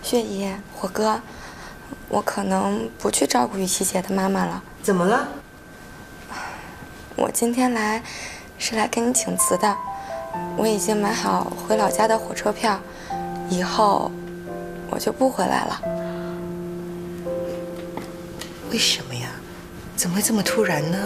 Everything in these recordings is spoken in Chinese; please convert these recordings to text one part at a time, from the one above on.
雪姨，火哥，我可能不去照顾雨琦姐的妈妈了。 怎么了？ 我今天来是来跟你请辞的，我已经买好回老家的火车票，以后我就不回来了。 为什么呀？怎么会这么突然呢？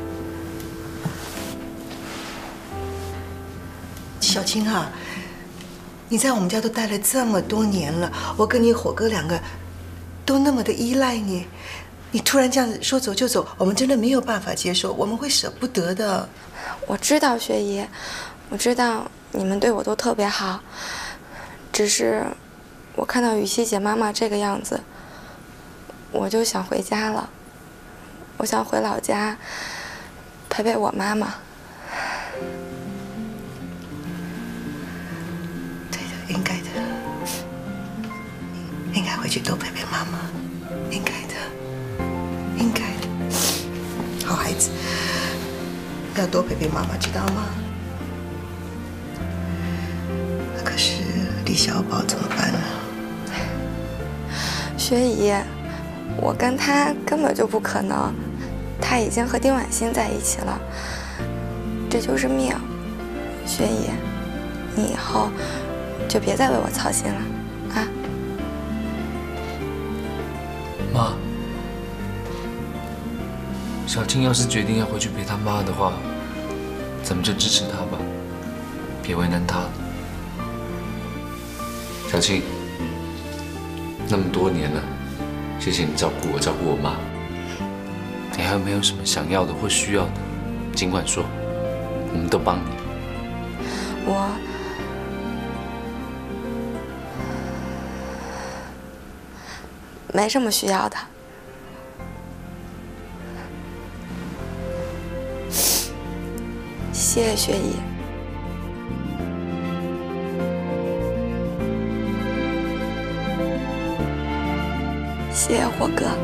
小青啊，你在我们家都待了这么多年了，我跟你火哥两个都那么的依赖你，你突然这样子说走就走，我们真的没有办法接受，我们会舍不得的。 我知道雪姨，我知道你们对我都特别好，只是我看到雨琦姐妈妈这个样子，我就想回家了。我想回老家陪陪我妈妈。 对的，应该的，应该回去多陪陪妈妈，应该的，应该的。好孩子，要多陪陪妈妈，知道吗？可是李小宝怎么办呢？ 雪姨，我跟他根本就不可能，他已经和丁婉欣在一起了，这就是命。雪姨，你以后就别再为我操心了，啊？ 妈，小青要是决定要回去陪她妈的话，咱们就支持她吧，别为难她了。小青，那么多年了，谢谢你照顾我，照顾我妈。你还有没有什么想要的或需要的，尽管说，我们都帮你。 我没什么需要的。谢谢雪姨。谢谢火哥。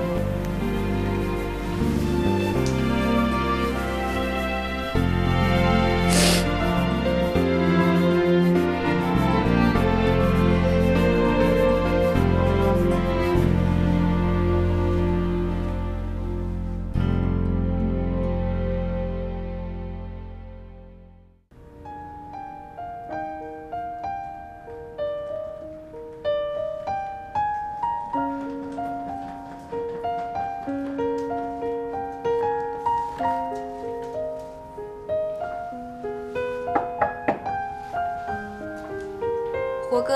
火哥，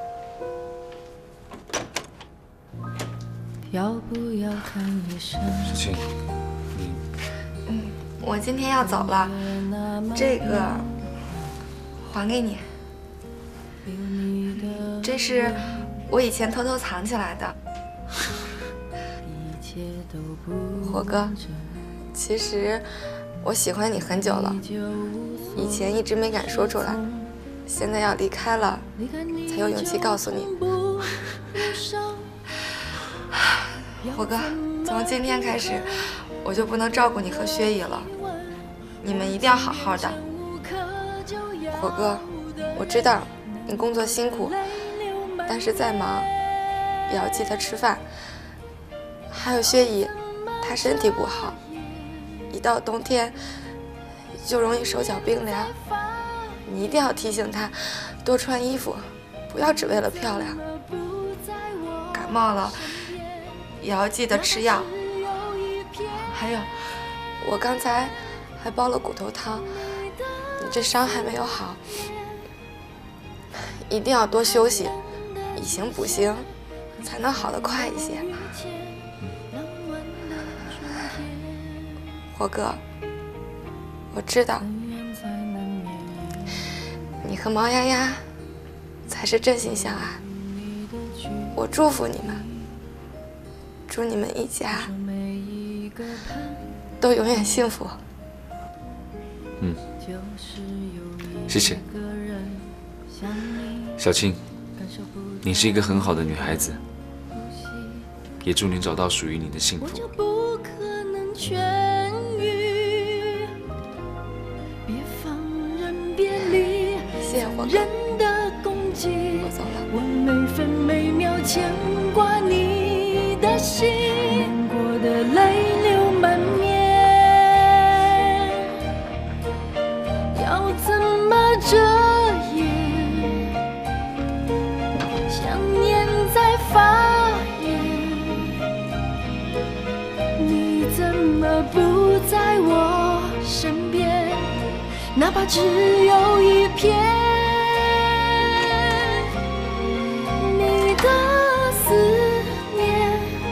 小青， 我今天要走了，这个还给你。这是我以前偷偷藏起来的。火哥，其实我喜欢你很久了，以前一直没敢说出来。现在要离开了，才有勇气告诉你。火哥，从今天开始，我就不能照顾你和薛姨了，你们一定要好好的。火哥，我知道你工作辛苦，但是再忙也要记得吃饭。还有薛姨，她身体不好，一到冬天就容易手脚冰凉。你一定要提醒她多穿衣服，不要只为了漂亮。感冒了也要记得吃药。还有，我刚才还煲了骨头汤，你这伤还没有好，一定要多休息，以形补形，才能好得快一些。火哥，我知道你和毛丫丫才是真心相爱，我祝福你们，祝你们一家都永远幸福。 谢谢。小青，你是一个很好的女孩子，也祝你找到属于你的幸福。 谢谢火火哥，我走了。 我每分每秒牵挂你的心，难过的泪流满面，要怎么遮掩？想念在发炎，你怎么不在我身边？哪怕只有一片。的思念，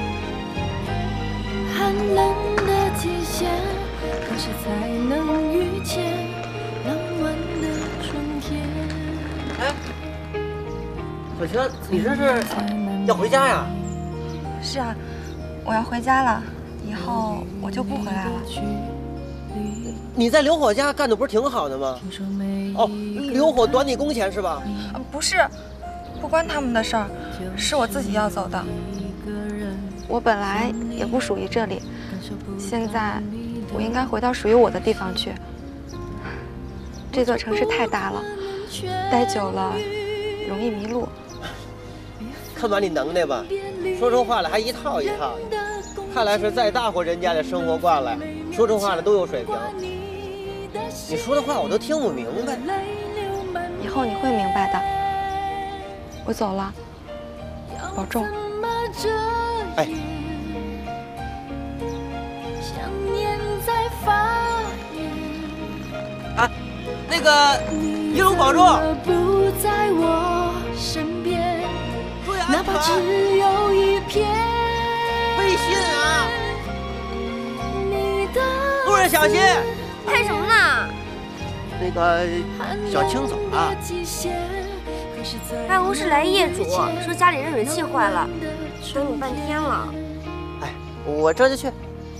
寒冷的季节，何时才能遇见浪漫的春天？ 哎，小晴，你这是要回家呀？ 是啊，我要回家了，以后我就不回来了。 你在刘火家干的不是挺好的吗？哦，刘火短你工钱是吧？ 不是。不关他们的事儿，是我自己要走的。我本来也不属于这里，现在我应该回到属于我的地方去。这座城市太大了，待久了容易迷路。 看把你能耐吧，说出话来还一套一套的。看来是在大户人家里生活惯了，说出话来都有水平。你说的话我都听不明白。 以后你会明白的。我走了，保重。 哎，啊，那个一路保重。注意安全。微信啊，路上小心。 拍什么呢？ 那个小青走了。 办公室来业主说家里热水器坏了，等你半天了。 哎，我这就去。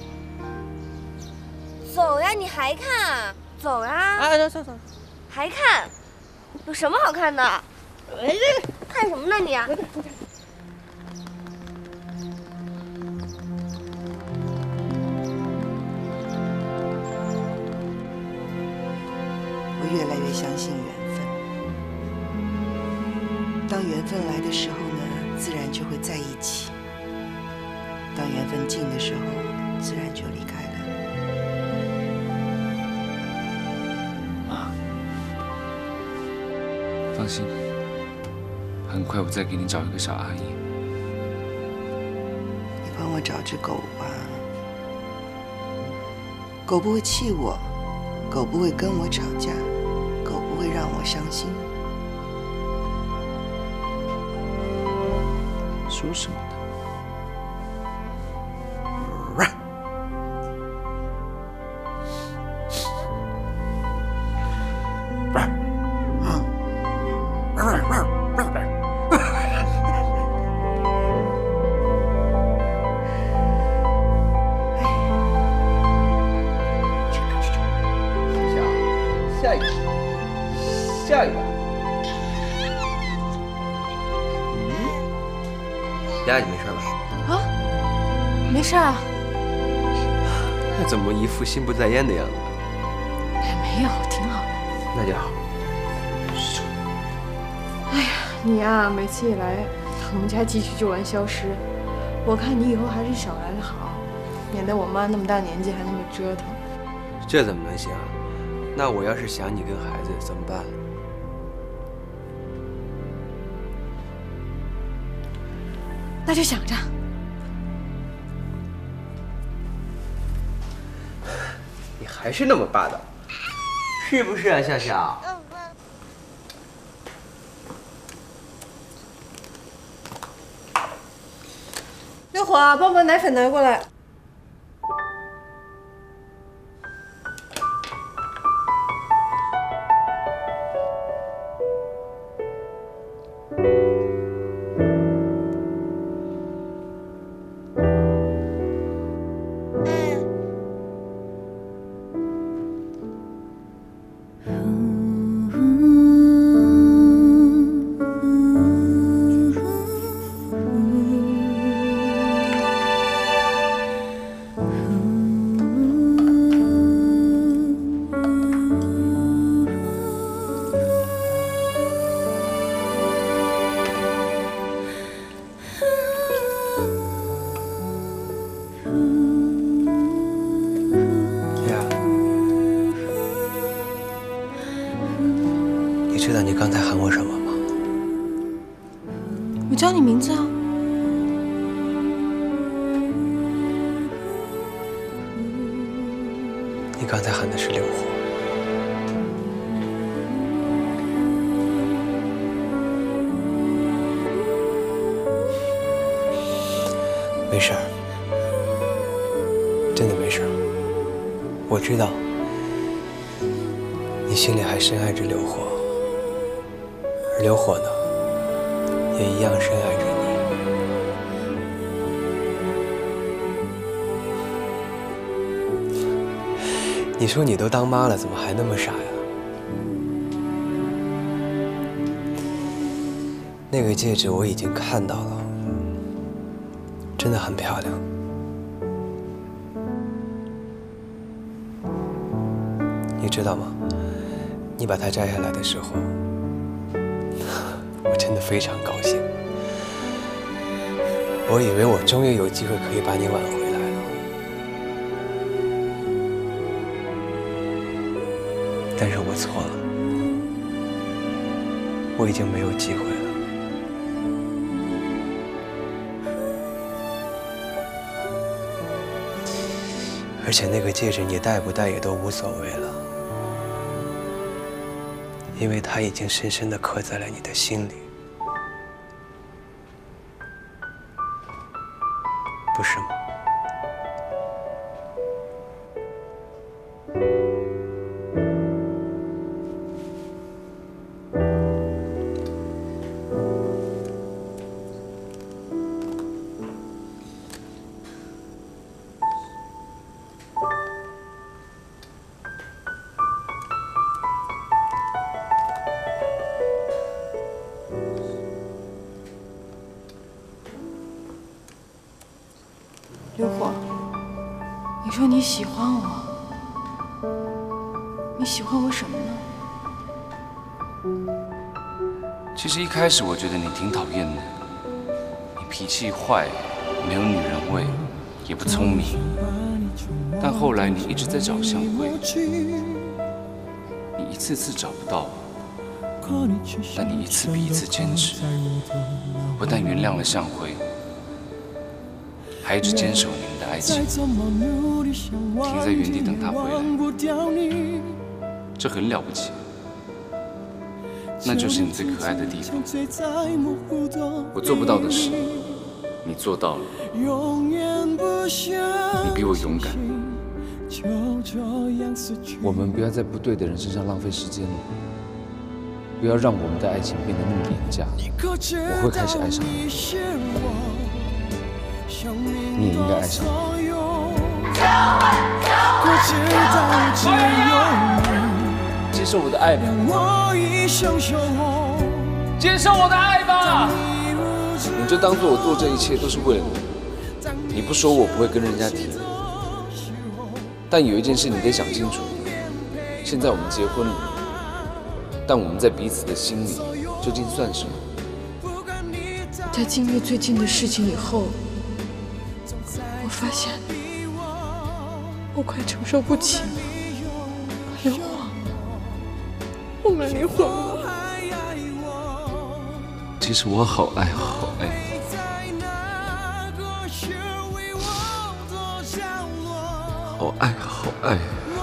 走呀，你还看？走呀！ 哎，走。 还看？有什么好看的？哎，看什么呢你？ 我越来越相信缘分。当缘分来的时候呢，自然就会在一起；当缘分尽的时候，自然就离开了。 妈，放心，很快我再给你找一个小阿姨。 你帮我找只狗吧，狗不会气我，狗不会跟我吵架，狗不会让我伤心。 说什么呢？ 下一个。丫，你没事吧？ 啊，没事啊。 那怎么一副心不在焉的样子？ 哎，没有，挺好的。 那就好。 哎呀，你呀，每次一来，我们家继续就玩消失。我看你以后还是少来的好，免得我妈那么大年纪还那么折腾。 这怎么能行？那我要是想你跟孩子怎么办？ 那就想着。 你还是那么霸道，是不是啊，笑笑？ 六火，帮把奶粉拿过来。 你刚才喊我什么吗？ 我叫你名字啊。 你刚才喊的是刘火。没事儿，真的没事儿。我知道，你心里还深爱着刘火，而刘火呢，也一样深爱着你。你说你都当妈了，怎么还那么傻呀？那个戒指我已经看到了，真的很漂亮。你知道吗？你把它摘下来的时候，我真的非常高兴。我以为我终于有机会可以把你挽回来了，但是我错了，我已经没有机会了。而且那个戒指你戴不戴也都无所谓了，因为它已经深深地刻在了你的心里，不是吗？ 刘火，你说你喜欢我，你喜欢我什么呢？ 其实一开始我觉得你挺讨厌的，你脾气坏，没有女人味，也不聪明。但后来你一直在找向辉，你一次次找不到，但你一次比一次坚持，不但原谅了向辉，还一直坚守你们的爱情，停在原地等他回来，这很了不起。那就是你最可爱的地方。我做不到的事，你做到了。你比我勇敢。我们不要在不对的人身上浪费时间了，不要让我们的爱情变得那么廉价。我会开始爱上你，你也应该爱上我。接受我的爱吧，接受我的爱吧。你就当做我做这一切都是为了你。你不说我不会跟人家提，但有一件事你得想清楚：现在我们结婚了，但我们在彼此的心里究竟算什么？ 在经历最近的事情以后，我发现我快承受不起了。刘火，我们离婚吧。 其实我好爱好爱你，好爱好爱。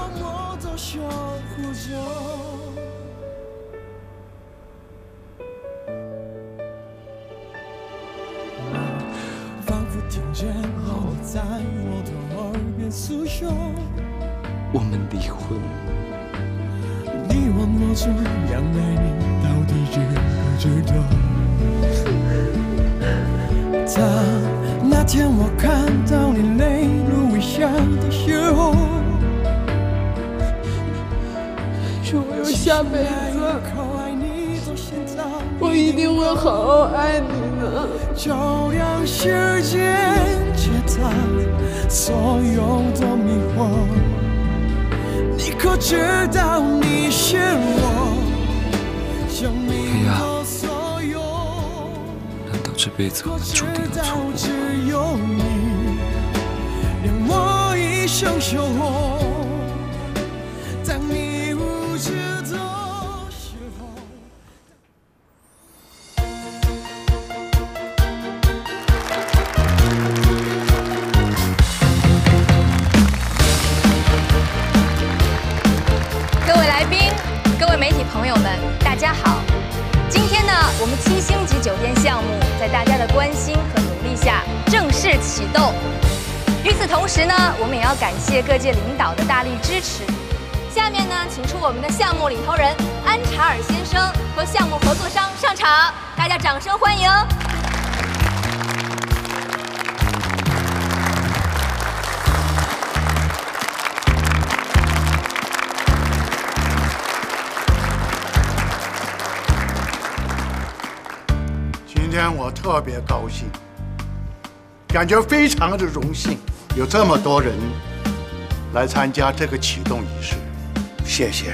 我们离婚。 你问我这样爱你，到底值不值得？那天我看到你泪如雨下的时候， 如果有下辈子，我一定会好好爱你的。 就让时间解答所有的迷惑。你可知道你是我生命的所有？ 难道这辈子我们注定要错过？ 只有你让我一生守候。当你无知的时候， 在大家的关心和努力下正式启动。与此同时呢，我们也要感谢各界领导的大力支持。下面呢，请出我们的项目领头人安查尔先生和项目合作商上场，大家掌声欢迎。 今天我特别高兴，感觉非常的荣幸，有这么多人来参加这个启动仪式，谢谢。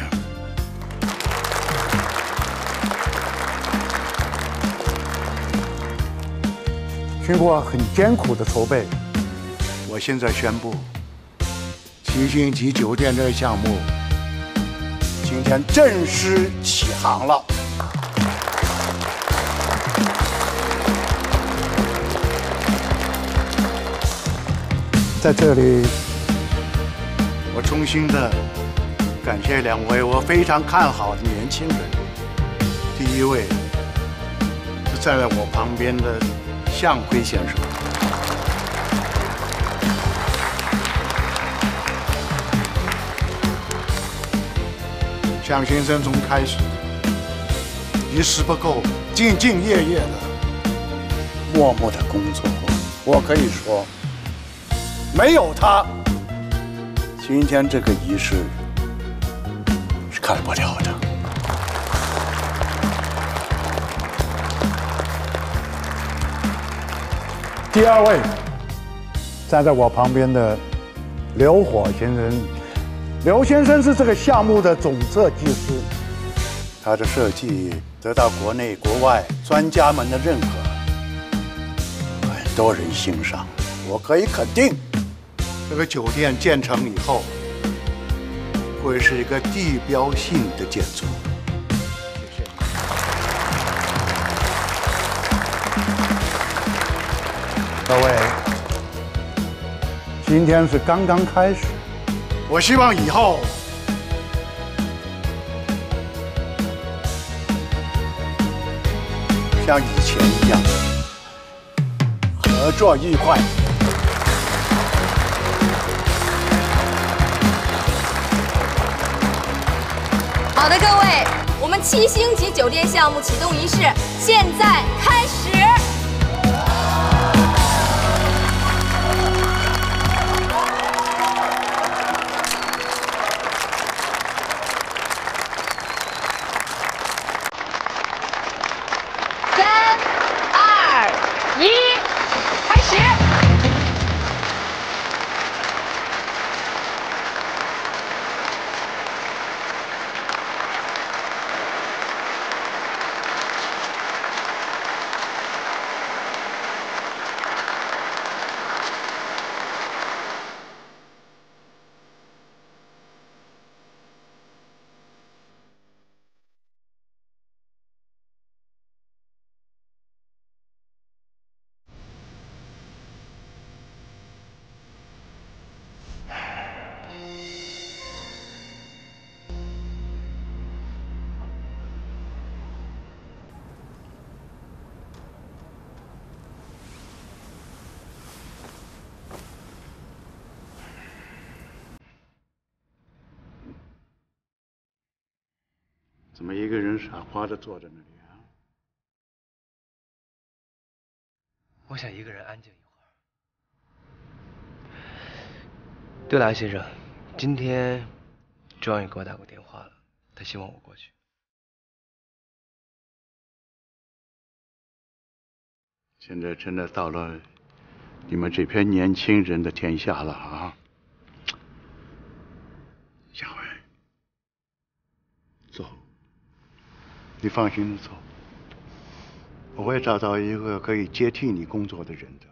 经过很艰苦的筹备，我现在宣布，七星级酒店这个项目今天正式起航了。在这里，我衷心的感谢两位我非常看好的年轻人。第一位是站在我旁边的向辉先生，向先生从开始一丝不苟、兢兢业业的默默的工作，我可以说。没有他，今天这个仪式是开不了的。第二位站在我旁边的刘火先生，刘先生是这个项目的总设计师，他的设计得到国内国外专家们的认可，很多人欣赏。我可以肯定。这个酒店建成以后，会是一个地标性的建筑。谢谢。各位，今天是刚刚开始，我希望以后像以前一样，合作愉快。 好的，各位，我们七星级酒店项目启动仪式现在开始。3、2、1，开始。 怎么一个人傻瓜的坐在那里啊？ 我想一个人安静一会儿。对了，安先生，今天庄宇给我打过电话了，他希望我过去。 现在真的到了你们这批年轻人的天下了啊！小伟，走。你放心的走，我会找到一个可以接替你工作的人的。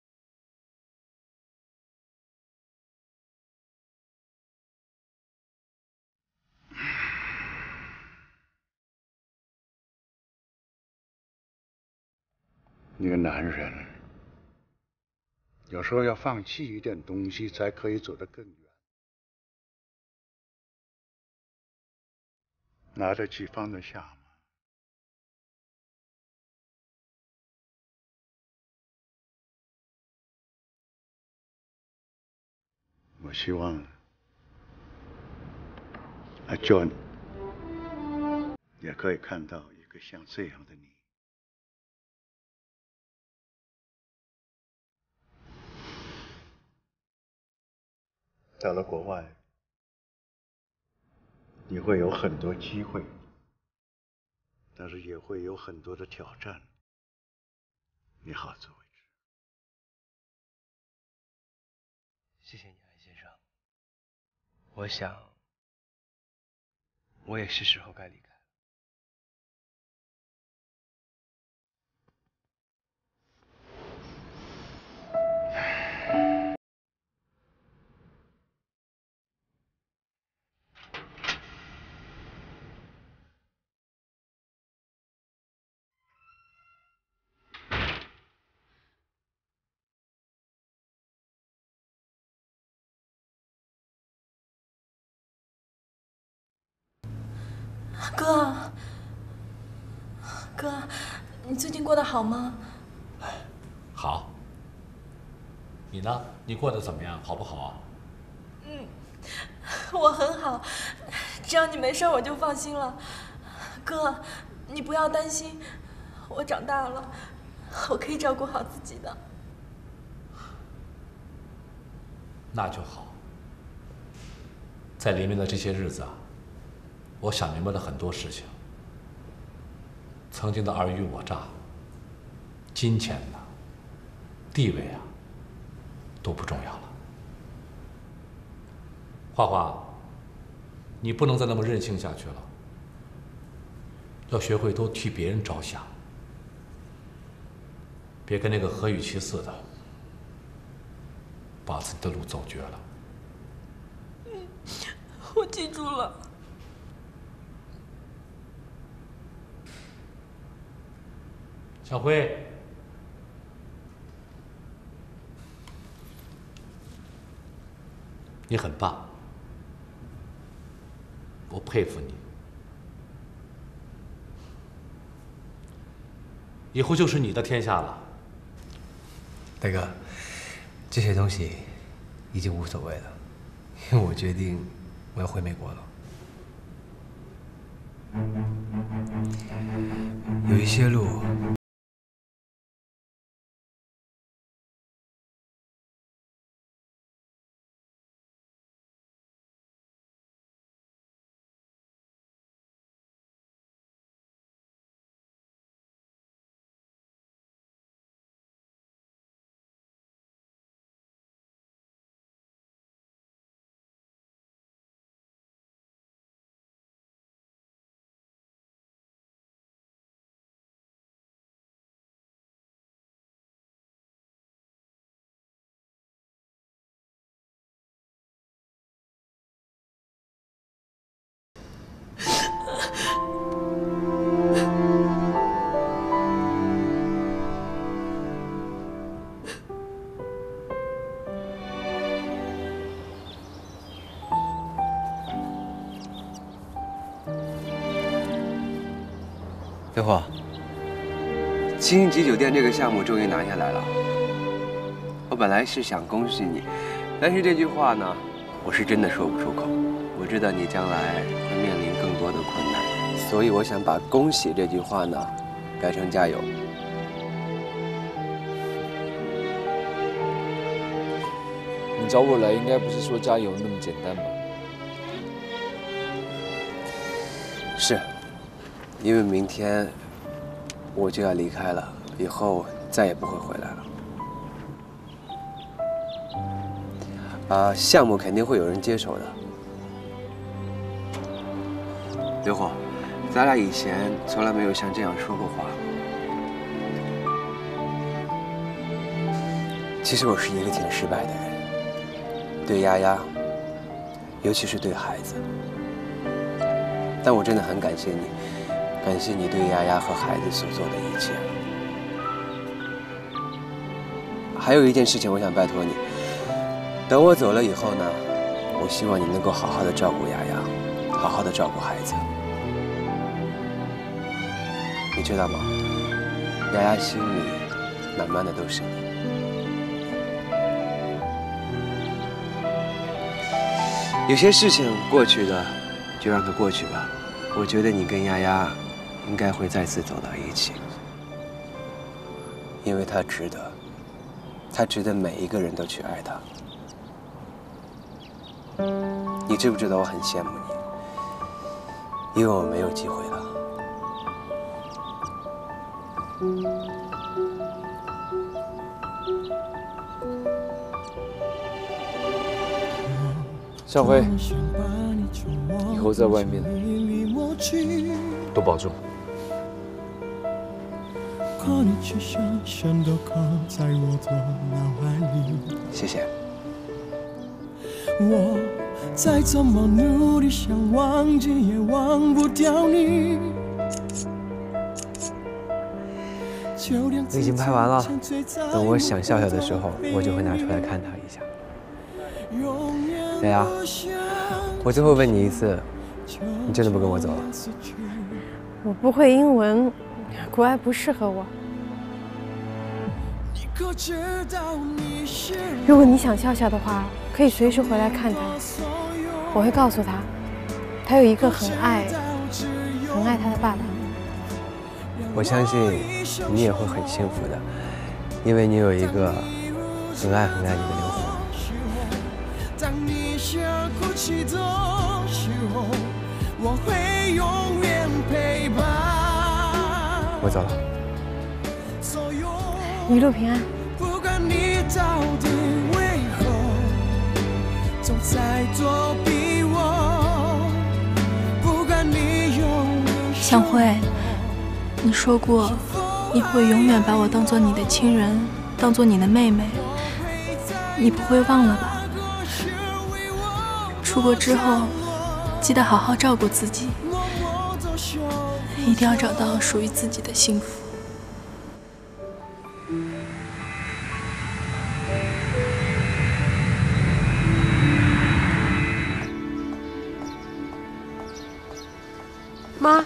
一个男人有时候要放弃一点东西，才可以走得更远。拿得起放得下吗？ 我希望阿 John 也可以看到一个像这样的你。到了国外，你会有很多机会，但是也会有很多的挑战，你好自为之。 谢谢你，安先生。我想，我也是时候该离开。 哥，你最近过得好吗？ 好。你呢？你过得怎么样？好不好啊？ 我很好，只要你没事我就放心了。哥，你不要担心，我长大了，我可以照顾好自己的。 那就好。在黎明的这些日子啊，我想明白了很多事情。曾经的尔虞我诈、金钱呐、地位啊，都不重要了。花花，你不能再那么任性下去了，要学会多替别人着想，别跟那个何雨琪似的，把自己的路走绝了。 我记住了。 小辉，你很棒，我佩服你。以后就是你的天下了。 大哥，这些东西已经无所谓了，因为我决定我要回美国了。有一些路。 刘火，星级酒店这个项目终于拿下来了。我本来是想恭喜你，但是这句话呢，我是真的说不出口。我知道你将来会面临更多的困难，所以我想把恭喜这句话呢，改成加油。 你找我来，应该不是说加油那么简单吧？ 是。因为明天我就要离开了，以后再也不会回来了。项目肯定会有人接手的。刘火，咱俩以前从来没有像这样说过话。其实我是一个挺失败的人，对丫丫，尤其是对孩子。但我真的很感谢你。感谢你对丫丫和孩子所做的一切。还有一件事情，我想拜托你，等我走了以后呢，我希望你能够好好的照顾丫丫，好好的照顾孩子。你知道吗？丫丫心里满满的都是你。 有些事情过去的，就让它过去吧。我觉得你跟丫丫应该会再次走到一起，因为她值得，她值得每一个人都去爱她。你知不知道我很羡慕你，因为我没有机会了。 向辉，以后在外面多保重。 谢谢。 我再怎么努力想忘记，也忘不掉你。 我已经拍完了，等我想笑笑的时候，我就会拿出来看它一下。丫丫，我最后问你一次，你真的不跟我走了？ 我不会英文，国外不适合我。如果你想笑笑的话，可以随时回来看他。我会告诉他，他有一个很爱他的爸爸。 我相信你也会很幸福的，因为你有一个很爱你的刘火。当你想哭泣的时候，我会永远陪伴。我走了。 一路平安。 不管你到底为何总在躲避我，不管你永远。 向辉，你说过你会永远把我当做你的亲人，当做你的妹妹，你不会忘了吧？出国之后，记得好好照顾自己，一定要找到属于自己的幸福。 妈，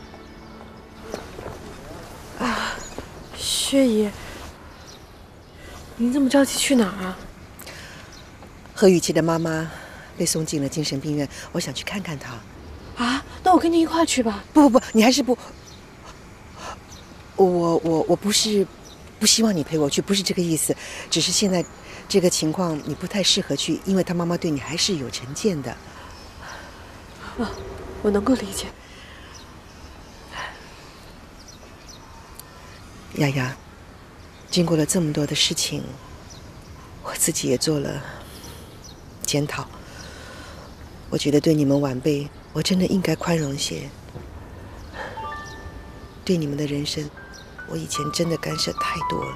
薛姨，您这么着急去哪儿啊？ 何雨琪的妈妈被送进了精神病院，我想去看看她。 啊，那我跟您一块去吧。 不，你还是不。我不是不希望你陪我去，不是这个意思，只是现在这个情况你不太适合去，因为她妈妈对你还是有成见的。 我能够理解。 丫丫，经过了这么多的事情，我自己也做了检讨。我觉得对你们晚辈，我真的应该宽容些。对你们的人生，我以前真的干涉太多了。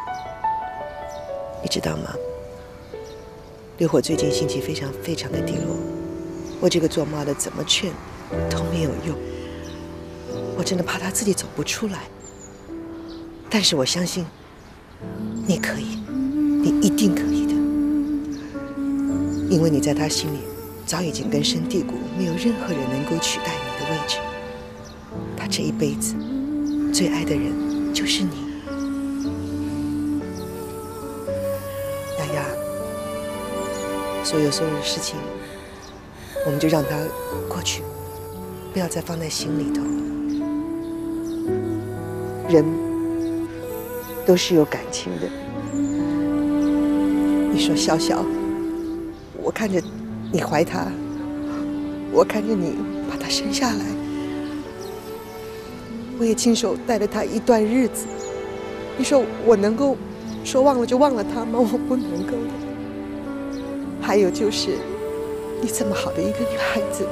你知道吗？刘火最近心情非常的低落，我这个做妈的怎么劝都没有用。我真的怕他自己走不出来。但是我相信你可以，你一定可以的，因为你在他心里早已经根深蒂固，没有任何人能够取代你的位置。他这一辈子最爱的人就是你。丫丫，所有的事情，我们就让它过去，不要再放在心里头了。人都是有感情的。你说笑笑，我看着你怀他，我看着你把他生下来，我也亲手带了他一段日子。你说我能够说忘了就忘了他吗？我不能够的。还有就是，你这么好的一个女孩子，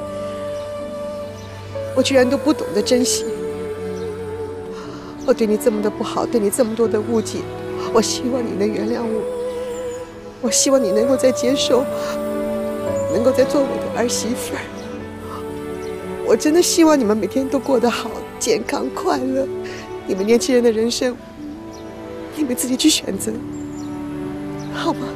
我居然都不懂得珍惜。我对你这么的不好，对你这么多的误解，我希望你能原谅我，我希望你能够再接受，能够再做我的儿媳妇儿。我真的希望你们每天都过得好，健康快乐。你们年轻人的人生，你们自己去选择，好吗？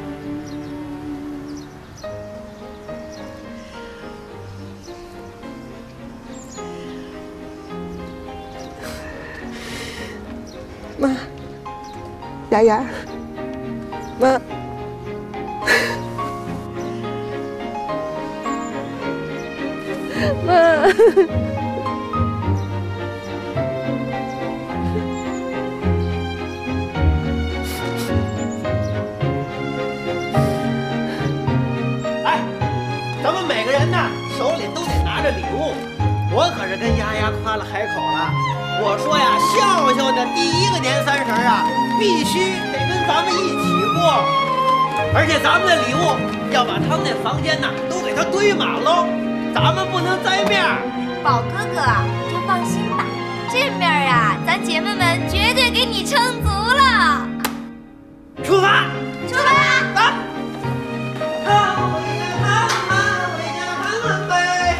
妈，丫丫，妈。 哎，咱们每个人呢手里都得拿着礼物。我可是跟丫丫夸了海口了，我说呀，笑笑的第一个年30啊，必须得跟咱们一起过。而且咱们的礼物要把他们那房间呐都给它堆满喽，咱们不能栽面。 宝哥哥就放心吧，这面啊，咱姐妹们绝对给你撑足了。 出发！ 出发！ 走！回家看看，回家看看呗。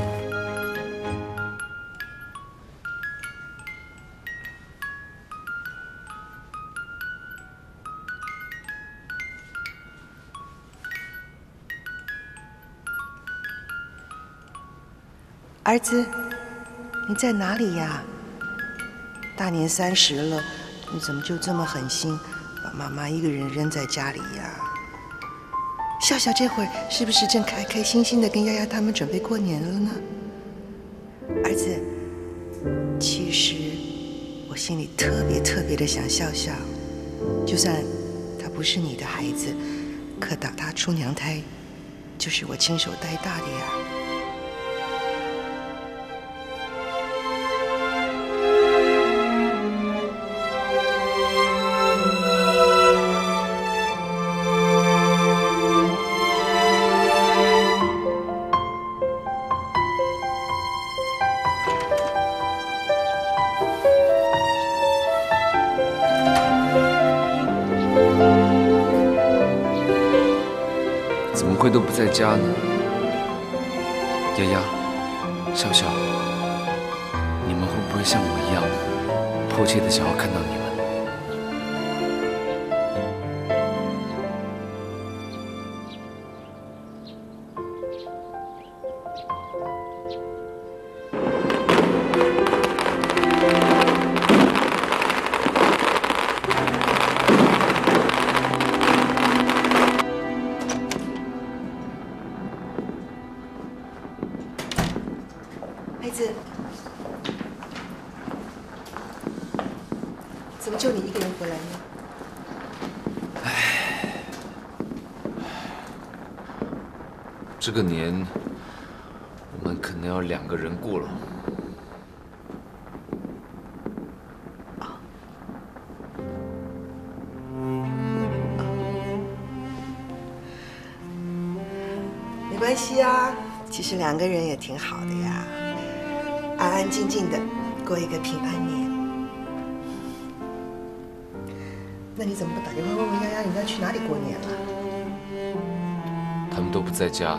儿子，你在哪里呀？大年30了，你怎么就这么狠心，把妈妈一个人扔在家里呀？笑笑这会儿是不是正开开心心的跟丫丫他们准备过年了呢？儿子，其实我心里特别的想笑笑，就算他不是你的孩子，可打他出娘胎，就是我亲手带大的呀。 怎么会都不在家呢？丫丫、笑笑，你们会不会像我一样，迫切的想要看到你们？ 孩子，怎么就你一个人回来呢？ 这个年，我们可能要2个人过了。 没关系啊，其实2个人也挺好的呀，安安静静的过一个平安年。那你怎么不打电话问问丫丫，你要去哪里过年了？ 他们都不在家，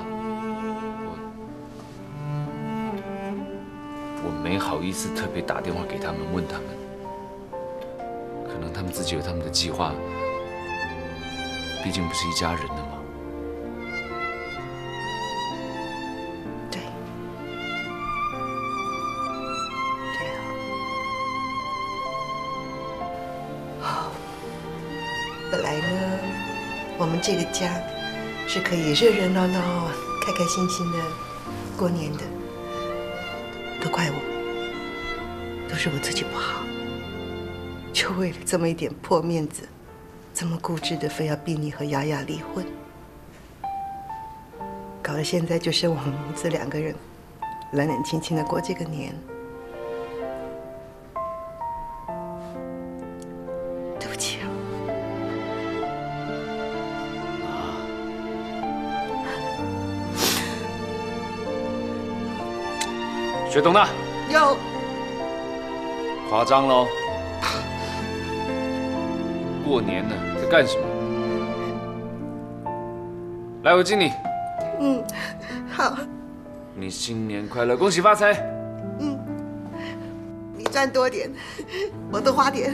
我没好意思特别打电话给他们问他们，可能他们自己有他们的计划，毕竟不是一家人的嘛。 对，对啊。本来呢，我们这个家是可以热热闹闹、开开心心的过年的，都怪我，都是我自己不好，就为了这么一点破面子，这么固执的非要逼你和雅雅离婚，搞得现在就剩我们母子2个人，冷冷清清的过这个年。对不起啊。 学懂的， 有。 夸张喽！过年呢，在干什么？来，我敬你。 嗯，好。 你新年快乐，恭喜发财。 嗯，你赚多点，我多花点。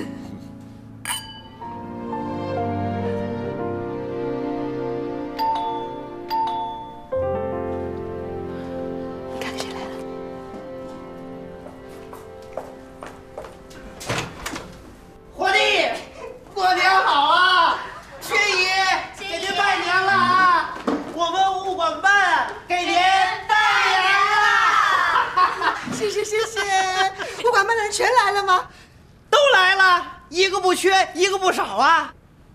伙计，过年好啊！薛姨，给您拜年了啊！我们物管办给您拜年了。 一个不缺，一个不少啊。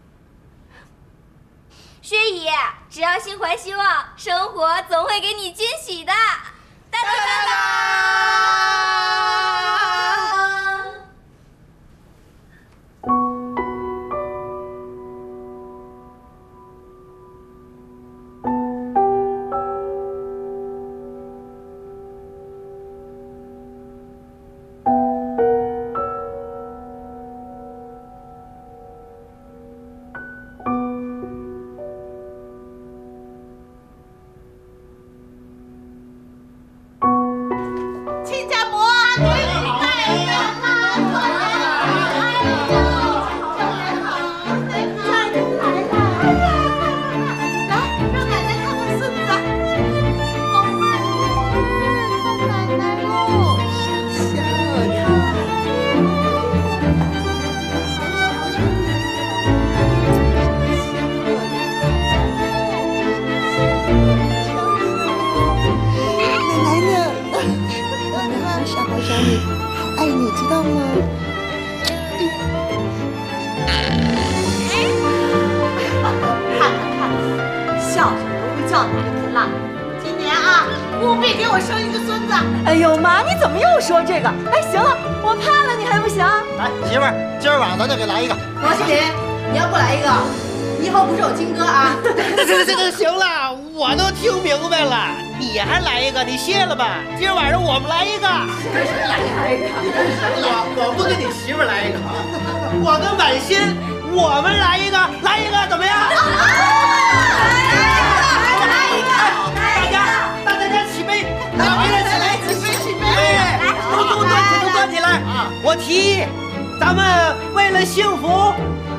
薛姨，只要心怀希望，生活总会给你惊喜的。哒哒哒哒。 哎呦妈，你怎么又说这个？哎，行了，我怕了，你还不行？ 哎，媳妇儿，今儿晚上咱就给来一个。 王心凌，你要不来一个，以后不是有金哥啊。 这行了，我都听明白了，你还来一个，你歇了吧。今儿晚上我们来一个。 跟谁来一个？ 我不跟你媳妇来一个，我跟婉欣，我们来一个，怎么样？大家起杯，来，起杯！都端起来！我提议，咱们为了幸福，